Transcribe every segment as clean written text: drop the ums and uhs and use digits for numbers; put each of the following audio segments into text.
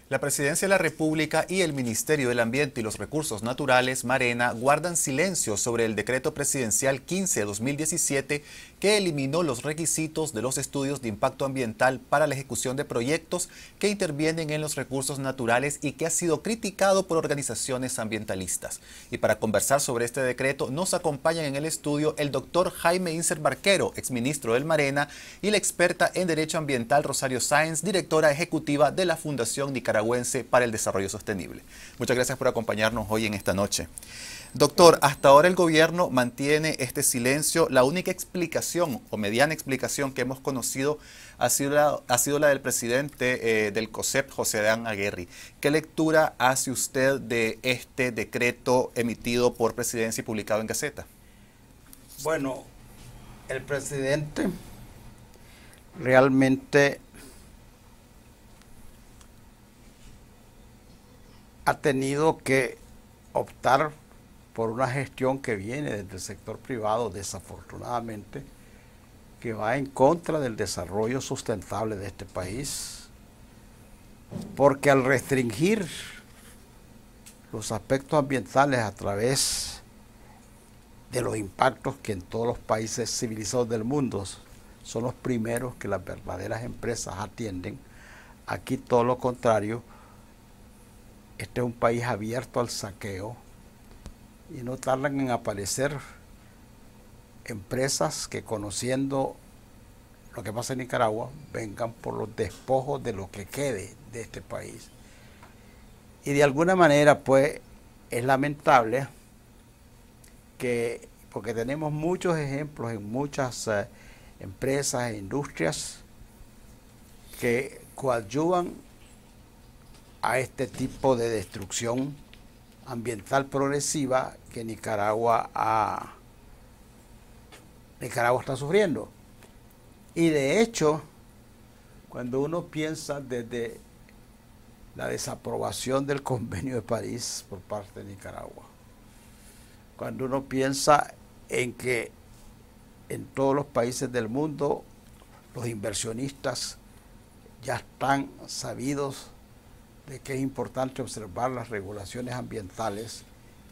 La Presidencia de la República y el Ministerio del Ambiente y los Recursos Naturales, Marena, guardan silencio sobre el decreto presidencial 15/2017 que eliminó los requisitos de los estudios de impacto ambiental para la ejecución de proyectos que intervienen en los recursos naturales y que ha sido criticado por organizaciones ambientalistas. Y para conversar sobre este decreto nos acompañan en el estudio el doctor Jaime Inser Barquero, exministro del Marena, y la experta en Derecho Ambiental Rosario Sáenz, directora ejecutiva de la Fundación Nicaragüense para el Desarrollo Sostenible. Muchas gracias por acompañarnos hoy en esta noche. Doctor, hasta ahora el gobierno mantiene este silencio. La única explicación o mediana explicación que hemos conocido ha sido la del presidente del COSEP, José Adán Aguirre. ¿Qué lectura hace usted de este decreto emitido por Presidencia y publicado en Gaceta? Bueno, el presidente realmente ha tenido que optar por una gestión que viene desde el sector privado, desafortunadamente, que va en contra del desarrollo sustentable de este país, porque al restringir los aspectos ambientales a través de los impactos que en todos los países civilizados del mundo son los primeros que las verdaderas empresas atienden, aquí todo lo contrario. Este es un país abierto al saqueo y no tardan en aparecer empresas que, conociendo lo que pasa en Nicaragua, vengan por los despojos de lo que quede de este país. Y de alguna manera, pues, es lamentable que, porque tenemos muchos ejemplos en muchas empresas e industrias que coadyuvan a este tipo de destrucción ambiental progresiva que Nicaragua está sufriendo. Y de hecho, cuando uno piensa desde la desaprobación del Convenio de París por parte de Nicaragua, cuando uno piensa en que en todos los países del mundo los inversionistas ya están sabidos de que es importante observar las regulaciones ambientales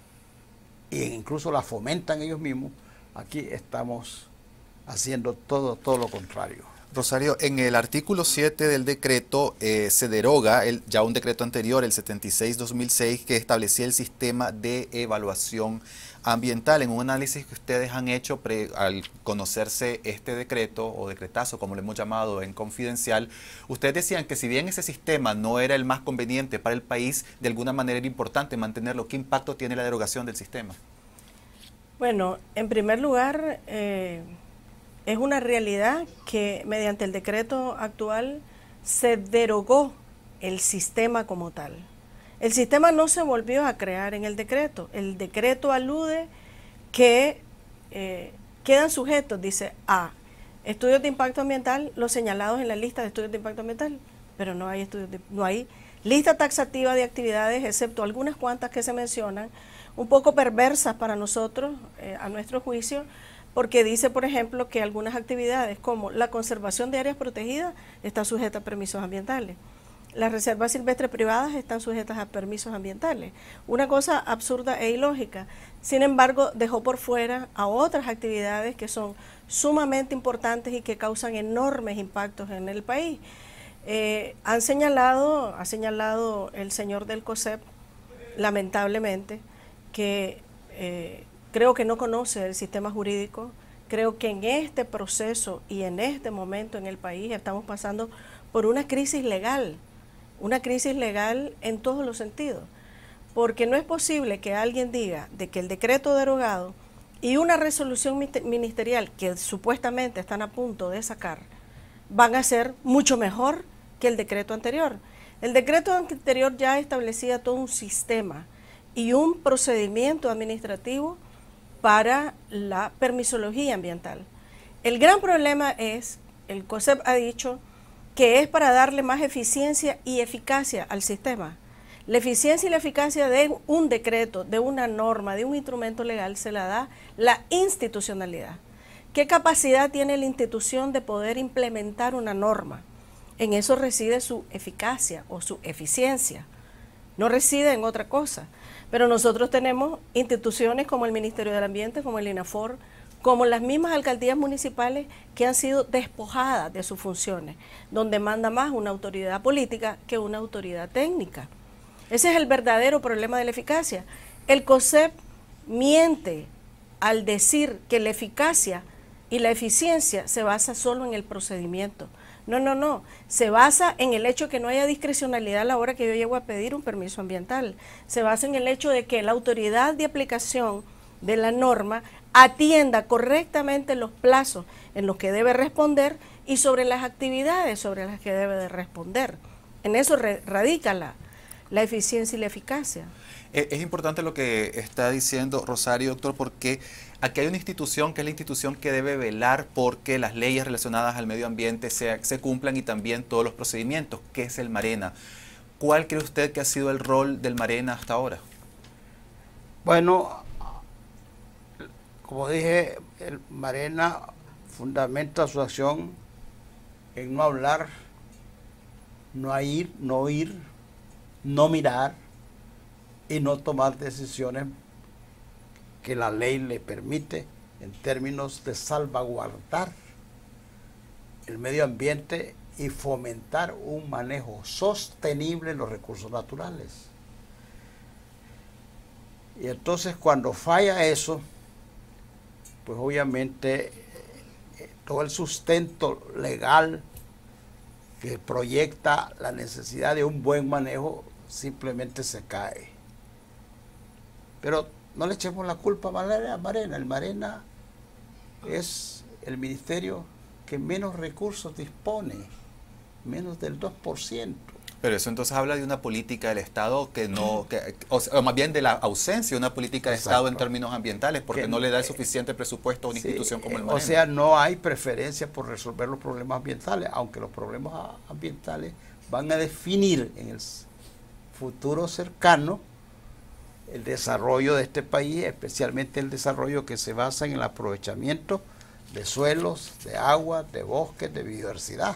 e incluso las fomentan ellos mismos, aquí estamos haciendo todo lo contrario. Rosario, en el artículo 7 del decreto se deroga ya un decreto anterior, el 76/2006, que establecía el sistema de evaluación ambiental. En un análisis que ustedes han hecho al conocerse este decreto o decretazo, como lo hemos llamado en Confidencial, ustedes decían que si bien ese sistema no era el más conveniente para el país, de alguna manera era importante mantenerlo. ¿Qué impacto tiene la derogación del sistema? Bueno, en primer lugar, es una realidad que mediante el decreto actual se derogó el sistema como tal. El sistema no se volvió a crear en el decreto. El decreto alude que quedan sujetos, dice, a estudios de impacto ambiental, los señalados en la lista de estudios de impacto ambiental, pero no hay lista taxativa de actividades, excepto algunas cuantas que se mencionan, un poco perversas para nosotros, a nuestro juicio, porque dice, por ejemplo, que algunas actividades como la conservación de áreas protegidas está sujeta a permisos ambientales. Las reservas silvestres privadas están sujetas a permisos ambientales. Una cosa absurda e ilógica. Sin embargo, dejó por fuera a otras actividades que son sumamente importantes y que causan enormes impactos en el país. Ha señalado el señor del COSEP, lamentablemente, que creo que no conoce el sistema jurídico. Creo que en este proceso y en este momento en el país estamos pasando por una crisis legal en todos los sentidos, porque no es posible que alguien diga de que el decreto derogado y una resolución ministerial que supuestamente están a punto de sacar van a ser mucho mejor que el decreto anterior. El decreto anterior ya establecía todo un sistema y un procedimiento administrativo para la permisología ambiental. El gran problema es, el COSEP ha dicho, que es para darle más eficiencia y eficacia al sistema. La eficiencia y la eficacia de un decreto, de una norma, de un instrumento legal, se la da la institucionalidad. ¿Qué capacidad tiene la institución de poder implementar una norma? En eso reside su eficacia o su eficiencia, no reside en otra cosa. Pero nosotros tenemos instituciones como el Ministerio del Ambiente, como el INAFOR, como las mismas alcaldías municipales que han sido despojadas de sus funciones, donde manda más una autoridad política que una autoridad técnica. Ese es el verdadero problema de la eficacia. El COSEP miente al decir que la eficacia y la eficiencia se basa solo en el procedimiento. No, no, no. Se basa en el hecho de que no haya discrecionalidad a la hora que yo llego a pedir un permiso ambiental. Se basa en el hecho de que la autoridad de aplicación de la norma atienda correctamente los plazos en los que debe responder y sobre las actividades sobre las que debe de responder. En eso radica la eficiencia y la eficacia. Es importante lo que está diciendo Rosario, doctor, porque aquí hay una institución que es la institución que debe velar porque las leyes relacionadas al medio ambiente se cumplan y también todos los procedimientos, que es el MARENA. ¿Cuál cree usted que ha sido el rol del MARENA hasta ahora? Bueno, como dije, el MARENA fundamenta su acción en no hablar, no ir, no oír, no mirar y no tomar decisiones que la ley le permite en términos de salvaguardar el medio ambiente y fomentar un manejo sostenible de los recursos naturales. Y entonces cuando falla eso, pues obviamente todo el sustento legal que proyecta la necesidad de un buen manejo simplemente se cae. Pero no le echemos la culpa a MARENA. El MARENA es el ministerio que menos recursos dispone, menos del 2%. Pero eso entonces habla de una política del Estado que no, o más bien de la ausencia de una política de Estado en términos ambientales, porque no le da el suficiente presupuesto a una institución como el MARENA. O sea, no hay preferencia por resolver los problemas ambientales, aunque los problemas ambientales van a definir en el futuro cercano el desarrollo de este país, especialmente el desarrollo que se basa en el aprovechamiento de suelos, de agua, de bosques, de biodiversidad.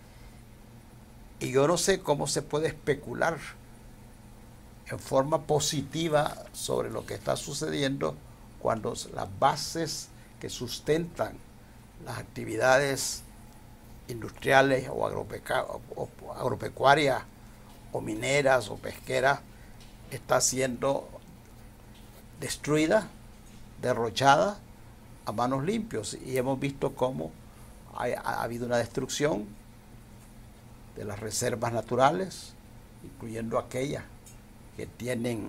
Y yo no sé cómo se puede especular en forma positiva sobre lo que está sucediendo cuando las bases que sustentan las actividades industriales o agropecuarias o mineras o pesqueras está siendo destruida, derrochada a manos limpias. Y hemos visto cómo ha habido una destrucción de las reservas naturales, incluyendo aquellas que tienen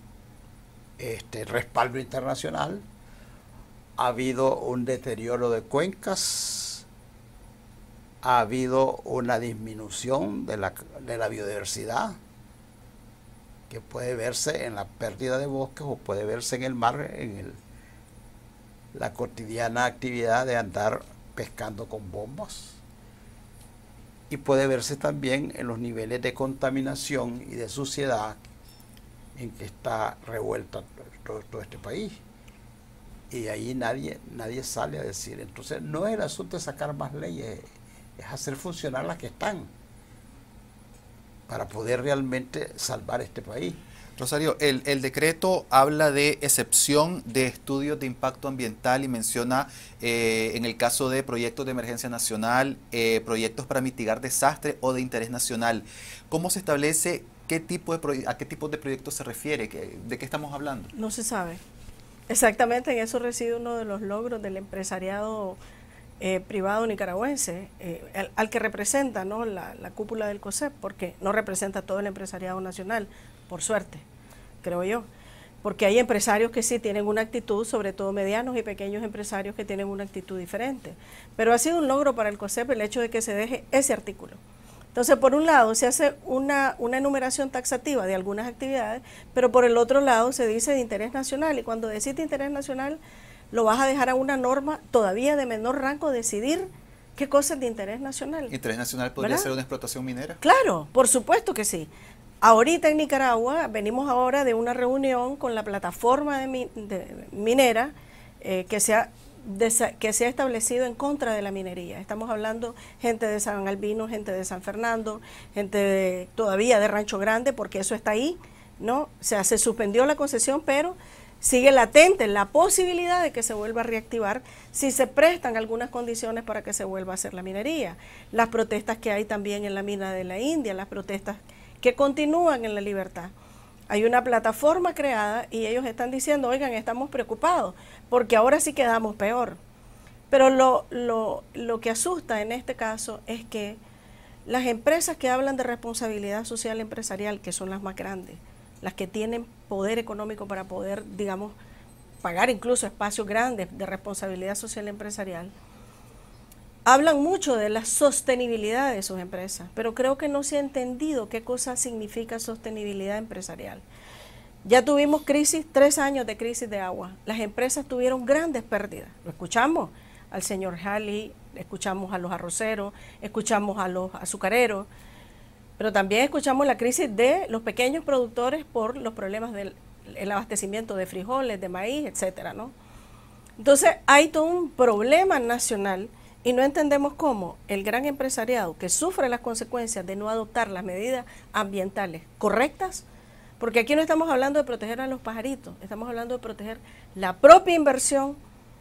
respaldo internacional. Ha habido un deterioro de cuencas, ha habido una disminución de la biodiversidad, que puede verse en la pérdida de bosques o puede verse en el mar, en la cotidiana actividad de andar pescando con bombas. Y puede verse también en los niveles de contaminación y de suciedad en que está revuelto todo este país. Y ahí nadie sale a decir. Entonces no es el asunto de sacar más leyes, es hacer funcionar las que están para poder realmente salvar este país. Rosario, el decreto habla de excepción de estudios de impacto ambiental y menciona en el caso de proyectos de emergencia nacional, proyectos para mitigar desastres o de interés nacional. ¿Cómo se establece a qué tipo de proyectos se refiere? ¿De qué estamos hablando? No se sabe. Exactamente, en eso reside uno de los logros del empresariado privado nicaragüense, al que representa, ¿no?, la cúpula del COSEP, porque no representa todo el empresariado nacional, por suerte, creo yo, porque hay empresarios que sí tienen una actitud, sobre todo medianos y pequeños empresarios que tienen una actitud diferente, pero ha sido un logro para el COSEP el hecho de que se deje ese artículo. Entonces, por un lado se hace una enumeración taxativa de algunas actividades, pero por el otro lado se dice de interés nacional, y cuando decís de interés nacional lo vas a dejar a una norma todavía de menor rango decidir qué cosa es de interés nacional. ¿Interés nacional podría ¿verdad? ser una explotación minera? Claro, por supuesto que sí. Ahorita en Nicaragua venimos ahora de una reunión con la plataforma minera que se ha que se ha establecido en contra de la minería. Estamos hablando gente de San Albino, gente de San Fernando, gente todavía de Rancho Grande, porque eso está ahí, ¿no? O sea, se suspendió la concesión, pero sigue latente la posibilidad de que se vuelva a reactivar si se prestan algunas condiciones para que se vuelva a hacer la minería. Las protestas que hay también en la mina de la India, las protestas que continúan en La Libertad. Hay una plataforma creada y ellos están diciendo, oigan, estamos preocupados porque ahora sí quedamos peor. Pero lo que asusta en este caso es que las empresas que hablan de responsabilidad social empresarial, que son las más grandes, las que tienen poder económico para poder, digamos, pagar incluso espacios grandes de responsabilidad social empresarial, hablan mucho de la sostenibilidad de sus empresas, pero creo que no se ha entendido qué cosa significa sostenibilidad empresarial. Ya tuvimos 3 años de crisis de agua. Las empresas tuvieron grandes pérdidas. Lo escuchamos al señor Halley, escuchamos a los arroceros, escuchamos a los azucareros, pero también escuchamos la crisis de los pequeños productores por los problemas del abastecimiento de frijoles, de maíz, etcétera, ¿no? Entonces hay todo un problema nacional y no entendemos cómo el gran empresariado que sufre las consecuencias de no adoptar las medidas ambientales correctas, porque aquí no estamos hablando de proteger a los pajaritos, estamos hablando de proteger la propia inversión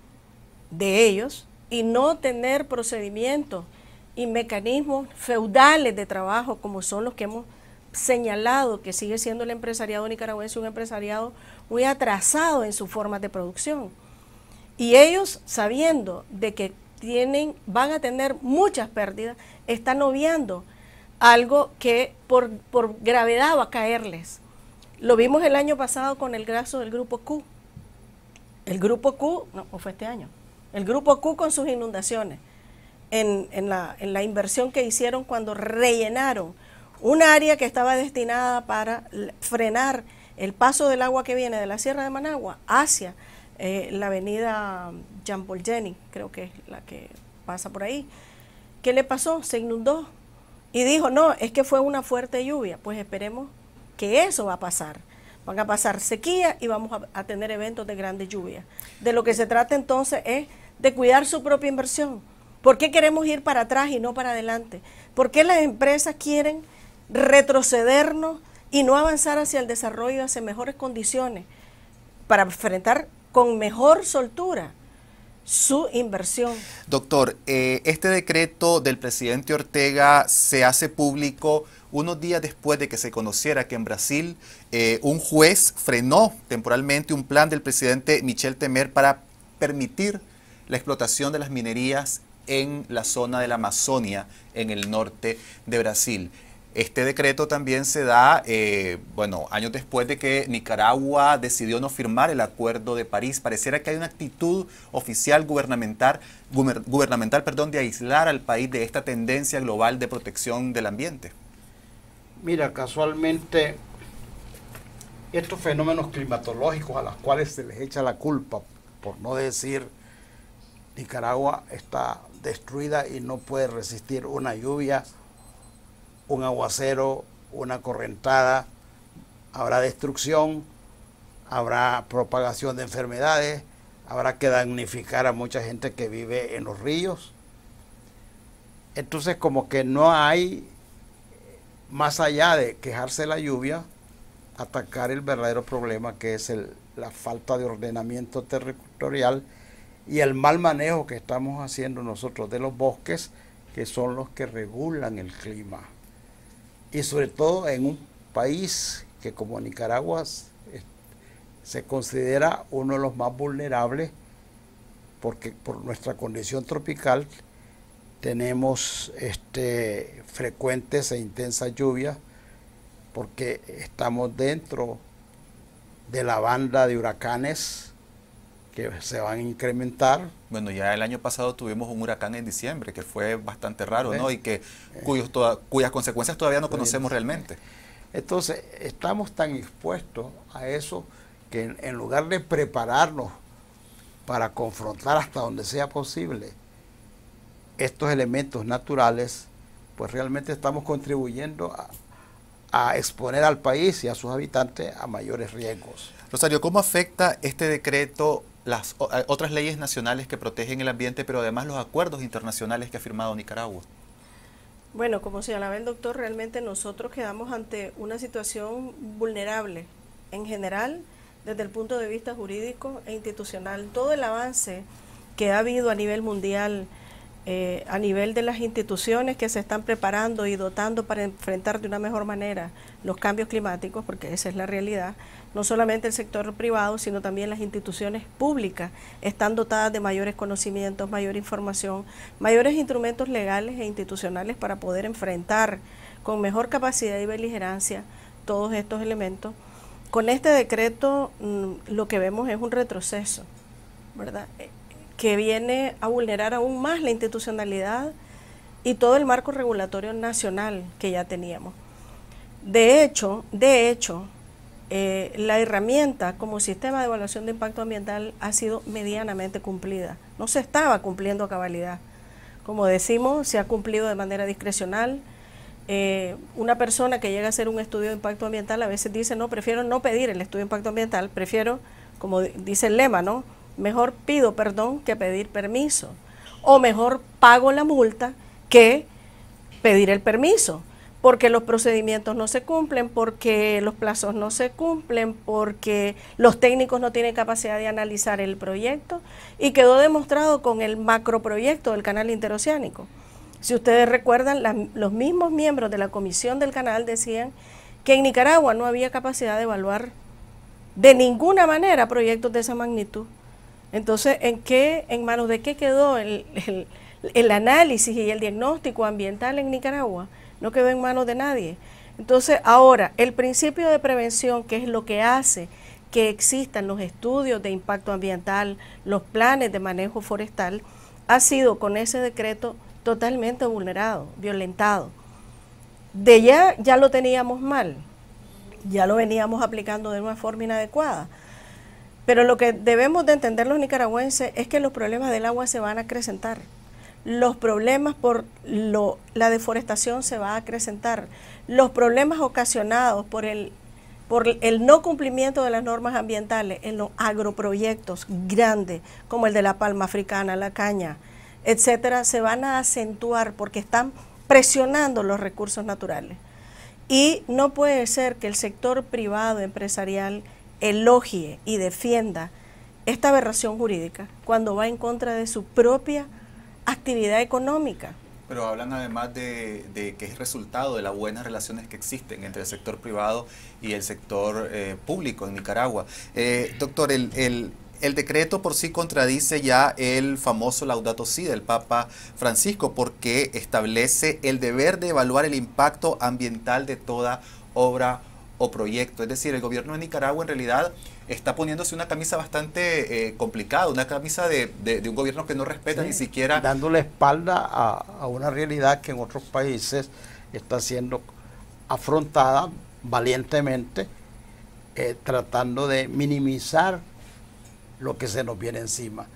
de ellos y no tener procedimientos y mecanismos feudales de trabajo como son los que hemos señalado que sigue siendo el empresariado nicaragüense, un empresariado muy atrasado en sus formas de producción. Y ellos, sabiendo de que van a tener muchas pérdidas, están obviando algo que por gravedad va a caerles. Lo vimos el año pasado con el caso del Grupo Q. El Grupo Q, no, o fue este año, el Grupo Q con sus inundaciones, en la inversión que hicieron cuando rellenaron un área que estaba destinada para frenar el paso del agua que viene de la Sierra de Managua hacia la avenida Jean Paul Jenny, creo que es la que pasa por ahí. ¿Qué le pasó? Se inundó. Y dijo, no, es que fue una fuerte lluvia. Pues esperemos que eso va a pasar. Van a pasar sequía y vamos a tener eventos de grandes lluvias. De lo que se trata entonces es de cuidar su propia inversión. ¿Por qué queremos ir para atrás y no para adelante? ¿Por qué las empresas quieren retrocedernos y no avanzar hacia el desarrollo, hacia mejores condiciones para enfrentar con mejor soltura su inversión? Doctor, este decreto del presidente Ortega se hace público unos días después de que se conociera que en Brasil un juez frenó temporalmente un plan del presidente Michel Temer para permitir la explotación de las minerías en la zona de la Amazonia, en el norte de Brasil. Este decreto también se da, años después de que Nicaragua decidió no firmar el Acuerdo de París. Pareciera que hay una actitud oficial gubernamental, de aislar al país de esta tendencia global de protección del ambiente. Mira, casualmente, estos fenómenos climatológicos a los cuales se les echa la culpa, por no decir Nicaragua está destruida y no puede resistir una lluvia, un aguacero, una correntada, habrá destrucción, habrá propagación de enfermedades, habrá que damnificar a mucha gente que vive en los ríos. Entonces, como que no hay, más allá de quejarse de la lluvia, atacar el verdadero problema, que es la falta de ordenamiento territorial y el mal manejo que estamos haciendo nosotros de los bosques, que son los que regulan el clima. Y sobre todo en un país que como Nicaragua se considera uno de los más vulnerables, porque por nuestra condición tropical tenemos frecuentes e intensas lluvias, porque estamos dentro de la banda de huracanes que se van a incrementar. Bueno, ya el año pasado tuvimos un huracán en diciembre, que fue bastante raro, ¿no? Y cuyas consecuencias todavía no conocemos realmente. Entonces, estamos tan expuestos a eso que en lugar de prepararnos para confrontar hasta donde sea posible estos elementos naturales, pues realmente estamos contribuyendo a exponer al país y a sus habitantes a mayores riesgos. Rosario, ¿cómo afecta este decreto las otras leyes nacionales que protegen el ambiente, pero además los acuerdos internacionales que ha firmado Nicaragua? Bueno, como señalaba el doctor, realmente nosotros quedamos ante una situación vulnerable en general desde el punto de vista jurídico e institucional. Todo el avance que ha habido a nivel mundial, a nivel de las instituciones que se están preparando y dotando para enfrentar de una mejor manera los cambios climáticos, porque esa es la realidad, no solamente el sector privado, sino también las instituciones públicas están dotadas de mayores conocimientos, mayor información, mayores instrumentos legales e institucionales para poder enfrentar con mejor capacidad y beligerancia todos estos elementos. Con este decreto lo que vemos es un retroceso, ¿verdad?, que viene a vulnerar aún más la institucionalidad y todo el marco regulatorio nacional que ya teníamos. De hecho, la herramienta como sistema de evaluación de impacto ambiental ha sido medianamente cumplida. No se estaba cumpliendo a cabalidad. Como decimos, se ha cumplido de manera discrecional. Una persona que llega a hacer un estudio de impacto ambiental a veces dice, no, prefiero no pedir el estudio de impacto ambiental, prefiero, como dice el lema, ¿no?, mejor pido perdón que pedir permiso, o mejor pago la multa que pedir el permiso, porque los procedimientos no se cumplen, porque los plazos no se cumplen, porque los técnicos no tienen capacidad de analizar el proyecto, y quedó demostrado con el macroproyecto del canal interoceánico. Si ustedes recuerdan, los mismos miembros de la comisión del canal decían que en Nicaragua no había capacidad de evaluar de ninguna manera proyectos de esa magnitud. Entonces, ¿en manos de qué quedó el análisis y el diagnóstico ambiental en Nicaragua? No quedó en manos de nadie. Entonces, ahora, el principio de prevención, que es lo que hace que existan los estudios de impacto ambiental, los planes de manejo forestal, ha sido con ese decreto totalmente vulnerado, violentado. Ya lo teníamos mal, ya lo veníamos aplicando de una forma inadecuada. Pero lo que debemos de entender los nicaragüenses es que los problemas del agua se van a acrecentar. Los problemas por la deforestación se va a acrecentar. Los problemas ocasionados por el no cumplimiento de las normas ambientales en los agroproyectos grandes, como el de la palma africana, la caña, etcétera, se van a acentuar porque están presionando los recursos naturales. Y no puede ser que el sector privado empresarial elogie y defienda esta aberración jurídica cuando va en contra de su propia actividad económica. Pero hablan además de que es resultado de las buenas relaciones que existen entre el sector privado y el sector público en Nicaragua. Doctor, el decreto por sí contradice ya el famoso Laudato Si del Papa Francisco, porque establece el deber de evaluar el impacto ambiental de toda obra o proyecto. Es decir, el gobierno de Nicaragua en realidad está poniéndose una camisa bastante complicada, una camisa de un gobierno que no respeta ni siquiera... Dándole espalda a una realidad que en otros países está siendo afrontada valientemente, tratando de minimizar lo que se nos viene encima.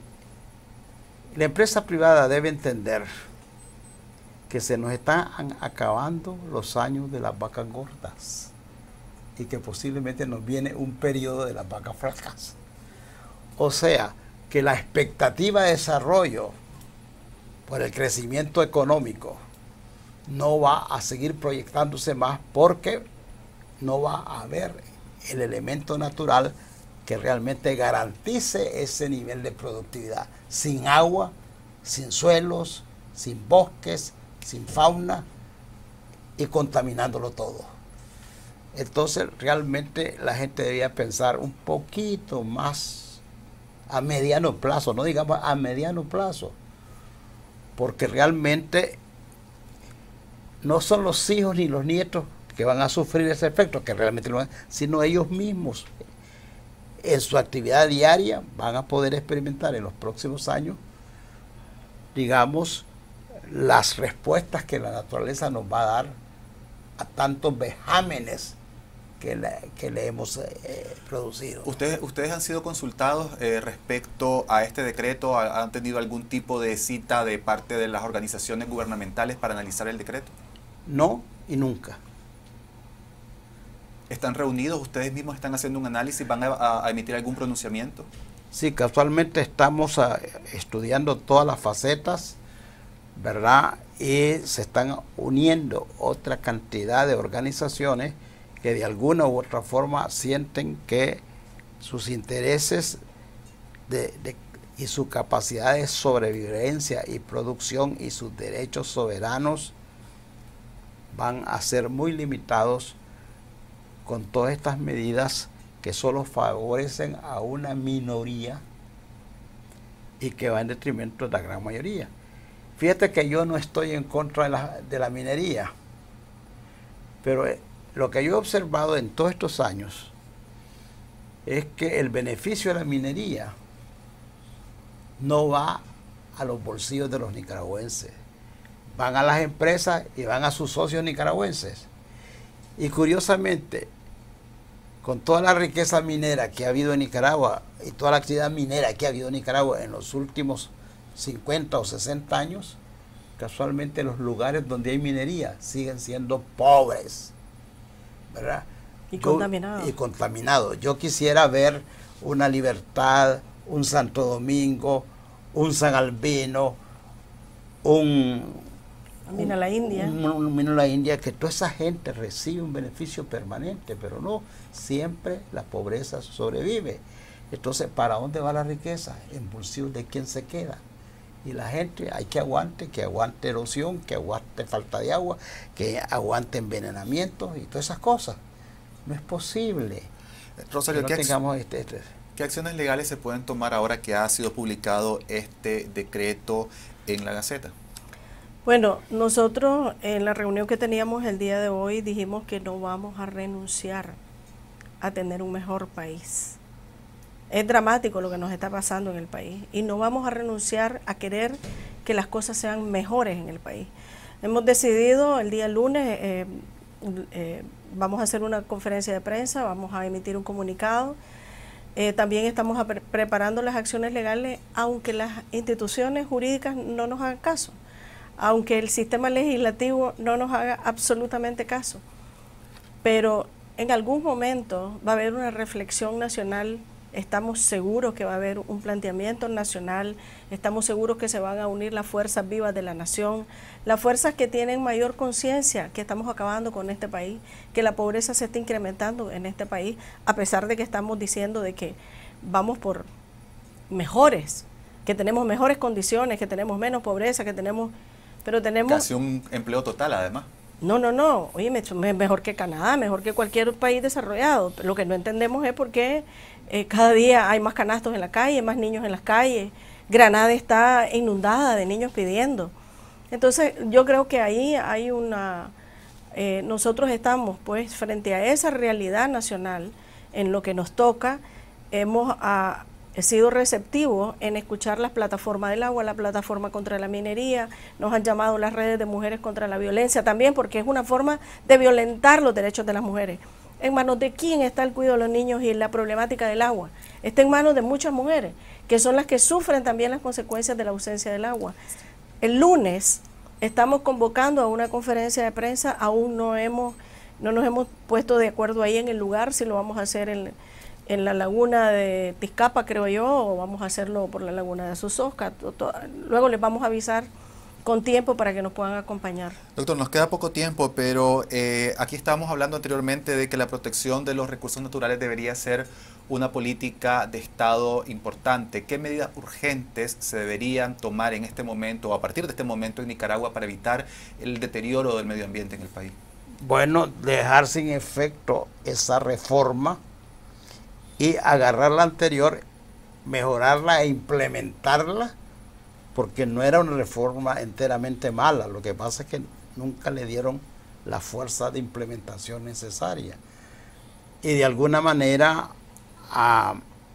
La empresa privada debe entender que se nos están acabando los años de las vacas gordas y que posiblemente nos viene un periodo de las vacas flacas. O sea, que la expectativa de desarrollo por el crecimiento económico no va a seguir proyectándose más porque no va a haber el elemento natural que realmente garantice ese nivel de productividad. Sin agua, sin suelos, sin bosques, sin fauna y contaminándolo todo. Entonces realmente la gente debía pensar un poquito más a mediano plazo, no digamos a mediano plazo, porque realmente no son los hijos ni los nietos que van a sufrir ese efecto, que realmente lo van, sino ellos mismos en su actividad diaria van a poder experimentar en los próximos años, digamos, las respuestas que la naturaleza nos va a dar a tantos vejámenes que le hemos producido. ¿Ustedes han sido consultados respecto a este decreto? ¿Han tenido algún tipo de cita de parte de las organizaciones gubernamentales para analizar el decreto? No, y nunca. ¿Están reunidos? ¿Ustedes mismos están haciendo un análisis? ¿Van a emitir algún pronunciamiento? Sí, casualmente estamos estudiando todas las facetas, ¿verdad? Y se están uniendo otra cantidad de organizaciones que de alguna u otra forma sienten que sus intereses y su capacidad de sobrevivencia y producción y sus derechos soberanos van a ser muy limitados con todas estas medidas que solo favorecen a una minoría y que va en detrimento de la gran mayoría. Fíjate que yo no estoy en contra de la minería, pero lo que yo he observado en todos estos años es que el beneficio de la minería no va a los bolsillos de los nicaragüenses, van a las empresas y van a sus socios nicaragüenses. Y curiosamente, con toda la riqueza minera que ha habido en Nicaragua y toda la actividad minera que ha habido en Nicaragua en los últimos 50 o 60 años, casualmente los lugares donde hay minería siguen siendo pobres, ¿verdad? Y contaminados. Y contaminados. Yo quisiera ver una Libertad, un Santo Domingo, un San Albino, un Mina la India. Mina la India, que toda esa gente recibe un beneficio permanente, pero no, siempre la pobreza sobrevive. Entonces, ¿para dónde va la riqueza? En bolsillos de quién se queda. Y la gente hay que aguante erosión, que aguante falta de agua, que aguante envenenamiento y todas esas cosas. No es posible. Rosario, que no tengamos ¿qué acciones legales se pueden tomar ahora que ha sido publicado este decreto en la Gaceta? Bueno, nosotros en la reunión que teníamos el día de hoy dijimos que no vamos a renunciar a tener un mejor país. Es dramático lo que nos está pasando en el país y no vamos a renunciar a querer que las cosas sean mejores en el país. Hemos decidido el día lunes, vamos a hacer una conferencia de prensa, vamos a emitir un comunicado. También estamos preparando las acciones legales, aunque las instituciones jurídicas no nos hagan caso, aunque el sistema legislativo no nos haga absolutamente caso. Pero en algún momento va a haber una reflexión nacional, estamos seguros que va a haber un planteamiento nacional, estamos seguros que se van a unir las fuerzas vivas de la nación, las fuerzas que tienen mayor conciencia que estamos acabando con este país, que la pobreza se está incrementando en este país, a pesar de que estamos diciendo de que vamos por mejores, que tenemos mejores condiciones, que tenemos menos pobreza, que tenemos... Pero tenemos... Casi un empleo total, además. No, oye, mejor que Canadá, mejor que cualquier país desarrollado. Lo que no entendemos es por qué cada día hay más canastos en la calle, más niños en las calles. Granada está inundada de niños pidiendo. Entonces, yo creo que ahí hay una... nosotros estamos, pues, frente a esa realidad nacional, en lo que nos toca, hemos... He sido receptivo en escuchar las plataformas del agua, la plataforma contra la minería, nos han llamado las redes de mujeres contra la violencia también, porque es una forma de violentar los derechos de las mujeres. ¿En manos de quién está el cuidado de los niños y la problemática del agua? Está en manos de muchas mujeres, que son las que sufren también las consecuencias de la ausencia del agua. El lunes estamos convocando a una conferencia de prensa, aún no nos hemos puesto de acuerdo ahí en el lugar, si lo vamos a hacer en la laguna de Tizcapa, creo yo, o vamos a hacerlo por la laguna de Sososca. Luego les vamos a avisar con tiempo para que nos puedan acompañar. Doctor, nos queda poco tiempo, pero aquí estábamos hablando anteriormente de que la protección de los recursos naturales debería ser una política de Estado importante. ¿Qué medidas urgentes se deberían tomar en este momento o a partir de este momento en Nicaragua para evitar el deterioro del medio ambiente en el país? Bueno, dejar sin efecto esa reforma y agarrar la anterior, mejorarla e implementarla, porque no era una reforma enteramente mala. Lo que pasa es que nunca le dieron la fuerza de implementación necesaria. Y de alguna manera a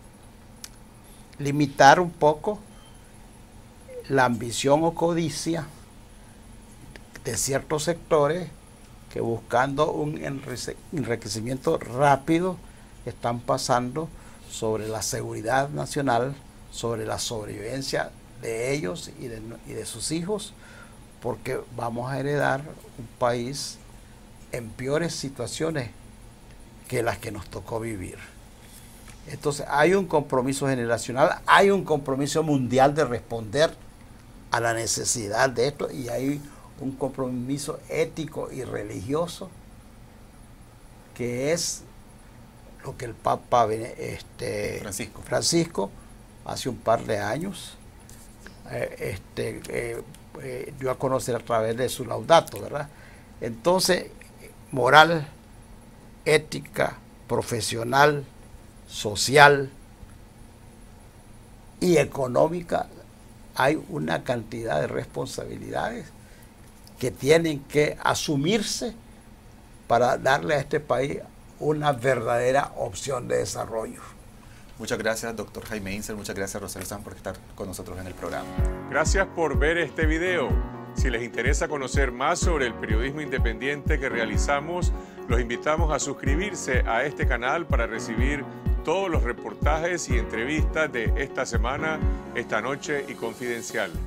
limitar un poco la ambición o codicia de ciertos sectores que buscando un enriquecimiento rápido están pasando sobre la seguridad nacional, sobre la sobrevivencia de ellos y de sus hijos, porque vamos a heredar un país en peores situaciones que las que nos tocó vivir. Entonces hay un compromiso generacional, hay un compromiso mundial de responder a la necesidad de esto y hay un compromiso ético y religioso que es lo que el Papa Francisco hace un par de años dio a conocer a través de su Laudato, ¿verdad? Entonces, moral, ética, profesional, social y económica, hay una cantidad de responsabilidades que tienen que asumirse para darle a este país una verdadera opción de desarrollo. Muchas gracias, doctor Jaime Inser. Muchas gracias, Rosario Sanz, por estar con nosotros en el programa. Gracias por ver este video. Si les interesa conocer más sobre el periodismo independiente que realizamos, los invitamos a suscribirse a este canal para recibir todos los reportajes y entrevistas de esta semana, esta noche y Confidencial.